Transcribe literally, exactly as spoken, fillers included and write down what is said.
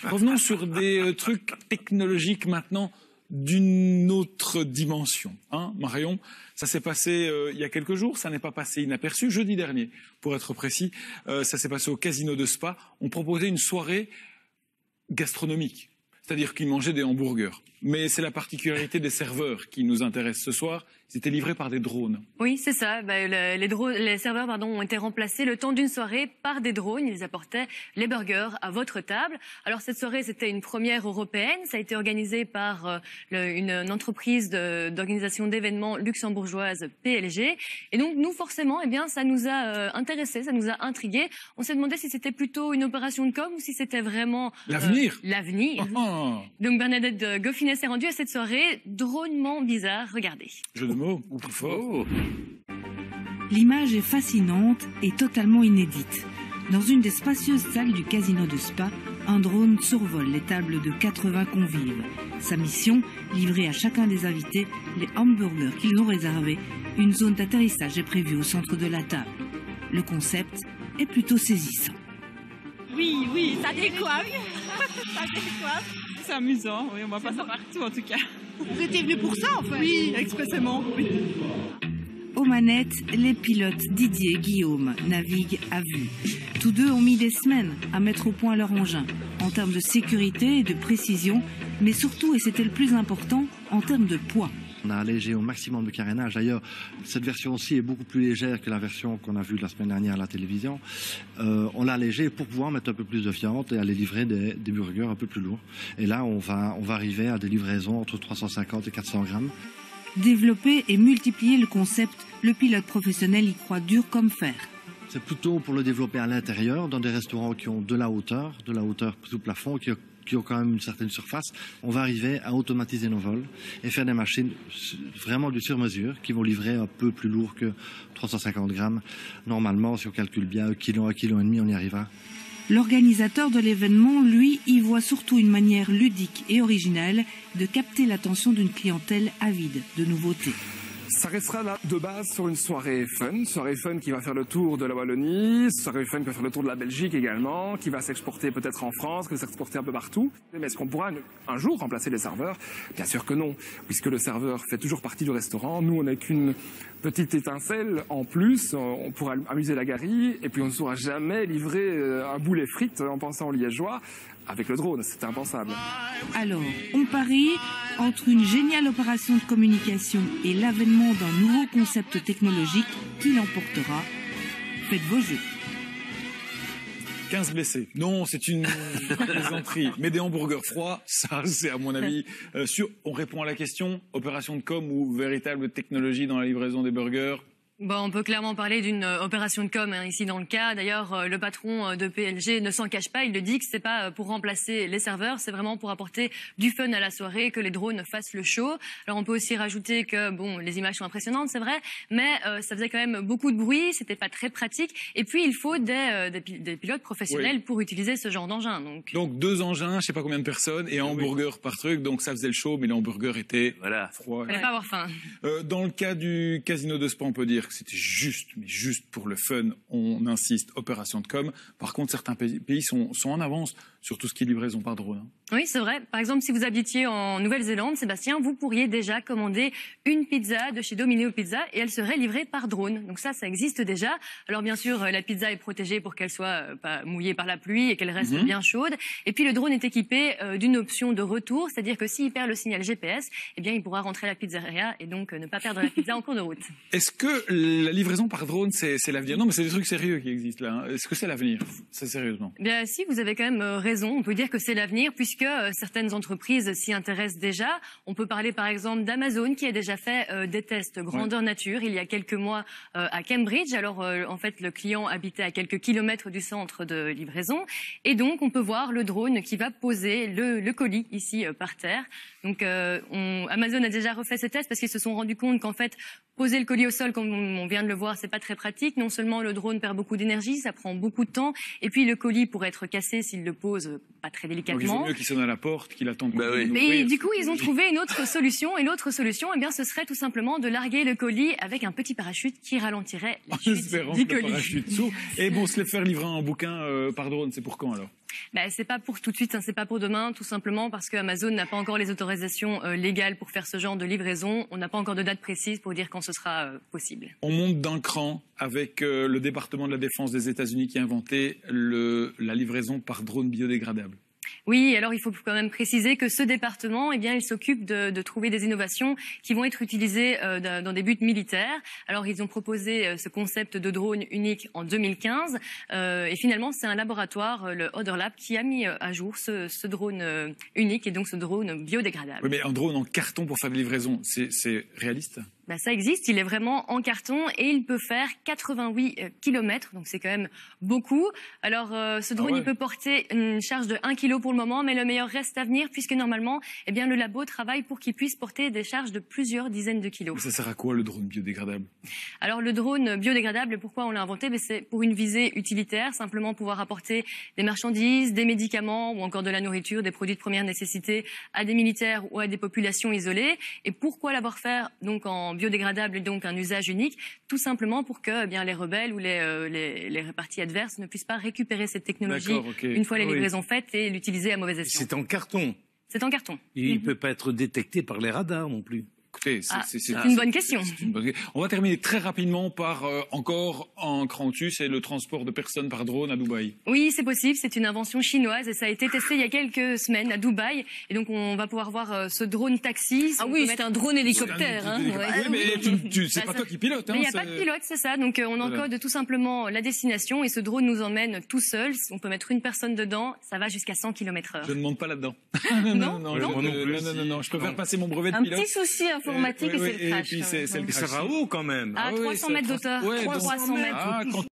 Revenons sur des euh, trucs technologiques maintenant d'une autre dimension. Hein, Marion, ça s'est passé euh, il y a quelques jours, ça n'est pas passé inaperçu, jeudi dernier, pour être précis. Euh, ça s'est passé au Casino de Spa. On proposait une soirée gastronomique, c'est-à-dire qu'ils mangeaient des hamburgers. Mais c'est la particularité des serveurs qui nous intéresse ce soir. Ils étaient livrés par des drones. Oui, c'est ça. Bah, le, les, drones, les serveurs pardon, ont été remplacés le temps d'une soirée par des drones. Ils apportaient les burgers à votre table. Alors cette soirée, c'était une première européenne. Ça a été organisé par euh, le, une, une entreprise d'organisation d'événements luxembourgeoise, P L G. Et donc nous, forcément, eh bien, ça nous a euh, intéressés, ça nous a intrigués. On s'est demandé si c'était plutôt une opération de com ou si c'était vraiment l'avenir. Euh, l'avenir. Oh. Donc Bernadette Goffinet s'est rendue à cette soirée drônement bizarre. Regardez. Jeu de mots, ou plus fort. L'image est fascinante et totalement inédite. Dans une des spacieuses salles du Casino de Spa, un drone survole les tables de quatre-vingts convives. Sa mission, livrer à chacun des invités les hamburgers qu'ils ont réservés. Une zone d'atterrissage est prévue au centre de la table. Le concept est plutôt saisissant. Oui, oui, ça décoiffe. Ça décoiffe. C'est amusant, oui, on va pas ça partout en tout cas. Vous étiez venu pour ça en fait? Oui, expressément, oui. Aux manettes, les pilotes Didier et Guillaume naviguent à vue. Tous deux ont mis des semaines à mettre au point leur engin, en termes de sécurité et de précision, mais surtout, et c'était le plus important, en termes de poids. On a allégé au maximum le carénage. D'ailleurs, cette version-ci est beaucoup plus légère que la version qu'on a vue la semaine dernière à la télévision. Euh, on l'a allégé pour pouvoir mettre un peu plus de viande et aller livrer des, des burgers un peu plus lourds. Et là, on va, on va arriver à des livraisons entre trois cent cinquante et quatre cents grammes. Développer et multiplier le concept, le pilote professionnel y croit dur comme fer. C'est plutôt pour le développer à l'intérieur, dans des restaurants qui ont de la hauteur, de la hauteur sous plafond, qui qui ont quand même une certaine surface. On va arriver à automatiser nos vols et faire des machines vraiment du sur-mesure qui vont livrer un peu plus lourd que trois cent cinquante grammes. Normalement, si on calcule bien un kilo, un kilo et demi, on y arrivera. L'organisateur de l'événement, lui, y voit surtout une manière ludique et originale de capter l'attention d'une clientèle avide de nouveautés. Ça restera là de base sur une soirée fun, soirée fun qui va faire le tour de la Wallonie, soirée fun qui va faire le tour de la Belgique également, qui va s'exporter peut-être en France, qui va s'exporter un peu partout. Mais est-ce qu'on pourra un jour remplacer les serveurs? Bien sûr que non, puisque le serveur fait toujours partie du restaurant. Nous, on n'est qu'une petite étincelle en plus, on pourra amuser la galerie, et puis on ne saura jamais livrer un boulet frites en pensant aux Liégeois. Avec le drone, c'est impensable. Alors, on parie entre une géniale opération de communication et l'avènement d'un nouveau concept technologique qui l'emportera. Faites vos jeux. quinze blessés. Non, c'est une plaisanterie. Mais des hamburgers froids, ça, c'est à mon avis euh, sûr. On répond à la question, opération de com ou véritable technologie dans la livraison des burgers? Bon, on peut clairement parler d'une euh, opération de com hein, ici dans le cas. D'ailleurs, euh, le patron euh, de P L G ne s'en cache pas. Il le dit que c'est pas euh, pour remplacer les serveurs, c'est vraiment pour apporter du fun à la soirée, que les drones fassent le show. Alors, on peut aussi rajouter que bon, les images sont impressionnantes, c'est vrai, mais euh, ça faisait quand même beaucoup de bruit, c'était pas très pratique. Et puis, il faut des, euh, des, des pilotes professionnels oui. pour utiliser ce genre d'engin. Donc... donc deux engins, je sais pas combien de personnes, et un hamburger oui. par truc. Donc ça faisait le show, mais les hamburgers étaient voilà. froids. Fallait ouais. pas avoir faim. Euh, dans le cas du Casino de Spa, on peut dire que c'était juste, mais juste pour le fun, on insiste, opération de com. Par contre, certains pays sont, sont en avance sur tout ce qui est livraison par drone. Oui, c'est vrai. Par exemple, si vous habitiez en Nouvelle-Zélande, Sébastien, vous pourriez déjà commander une pizza de chez Domino Pizza et elle serait livrée par drone. Donc ça, ça existe déjà. Alors bien sûr, la pizza est protégée pour qu'elle soit pas mouillée par la pluie et qu'elle reste mmh. bien chaude. Et puis le drone est équipé euh, d'une option de retour, c'est-à-dire que s'il perd le signal G P S, eh bien il pourra rentrer à la pizzeria et donc euh, ne pas perdre la pizza en cours de route. Est-ce que la livraison par drone, c'est l'avenir? Non, mais c'est des trucs sérieux qui existent là. Hein. Est-ce que c'est l'avenir? C'est sérieusement? Bien si, vous avez quand même euh, raison. On peut dire que c'est l'avenir puisque euh, certaines entreprises s'y intéressent déjà. On peut parler par exemple d'Amazon qui a déjà fait euh, des tests grandeur ouais. nature il y a quelques mois euh, à Cambridge. Alors euh, en fait, le client habitait à quelques kilomètres du centre de livraison et donc on peut voir le drone qui va poser le, le colis ici euh, par terre. Donc euh, on, Amazon a déjà refait ce test parce qu'ils se sont rendus compte qu'en fait poser le colis au sol, comme on vient de le voir, c'est pas très pratique. Non seulement le drone perd beaucoup d'énergie, ça prend beaucoup de temps, et puis le colis pourrait être cassé s'il le pose pas très délicatement. Donc il vaut mieux qu'il sonne à la porte, qu'il attende. Bah oui. Mais du coup, ils ont trouvé une autre solution, et l'autre solution, eh bien, ce serait tout simplement de larguer le colis avec un petit parachute qui ralentirait la chute du colis. Et bon, se les faire livrer un bouquin euh, par drone, c'est pour quand alors? Ben, c'est pas pour tout de suite, hein, c'est pas pour demain, tout simplement parce que Amazon n'a pas encore les autorisations euh, légales pour faire ce genre de livraison. On n'a pas encore de date précise pour dire quand ce sera euh, possible. On monte d'un cran avec euh, le département de la défense des États-Unis qui a inventé le, la livraison par drone biodégradable. Oui, alors il faut quand même préciser que ce département, eh bien, il s'occupe de, de trouver des innovations qui vont être utilisées euh, dans des buts militaires. Alors ils ont proposé euh, ce concept de drone unique en deux mille quinze euh, et finalement c'est un laboratoire, euh, le Other Lab, qui a mis euh, à jour ce, ce drone euh, unique et donc ce drone biodégradable. Oui, mais un drone en carton pour faire des livraisons, c'est réaliste ? Ben, ça existe, il est vraiment en carton et il peut faire quatre-vingt-huit kilomètres, donc c'est quand même beaucoup. Alors euh, ce drone, ah ouais. il peut porter une charge de un kilo pour le moment, mais le meilleur reste à venir puisque normalement, eh bien, le labo travaille pour qu'il puisse porter des charges de plusieurs dizaines de kilos. Mais ça sert à quoi le drone biodégradable? Alors le drone biodégradable, pourquoi on l'a inventé? Ben, c'est pour une visée utilitaire, simplement pouvoir apporter des marchandises, des médicaments ou encore de la nourriture, des produits de première nécessité à des militaires ou à des populations isolées. Et pourquoi l'avoir fait donc en biodégradable et donc un usage unique? Tout simplement pour que eh bien, les rebelles ou les, euh, les, les parties adverses ne puissent pas récupérer cette technologie okay. une fois les oui. livraisons faites et l'utiliser à mauvais escient. C'est en carton. C'est en carton. Et il ne Mm-hmm. peut pas être détecté par les radars non plus. Écoutez, c'est ah, c'est une bonne question. Une bonne... On va terminer très rapidement par euh, encore un cran dessus, c'est le transport de personnes par drone à Dubaï. Oui, c'est possible, c'est une invention chinoise et ça a été testé il y a quelques semaines à Dubaï. Et donc on va pouvoir voir euh, ce drone taxi. Ah oui, c'est mettre... un drone hélicoptère. Un... Hein, oui, ouais. mais tu, tu, c'est bah, pas ça... toi qui pilote. Il hein, n'y a pas de pilote, c'est ça. Donc euh, on encode voilà. tout simplement la destination et ce drone nous emmène tout seul. On peut mettre une personne dedans, ça va jusqu'à cent kilomètres heure. Je ne monte pas là-dedans. non, non, non, je, non, non, non, non, non, non, je préfère non. passer mon brevet de un pilote. Un petit souci informatique euh, et oui, c'est le crash. Et puis c'est le Ça va haut quand même. À ah, trois cents oui, mètres d'auteur. Ouais, trois cents mètres. Ah, quand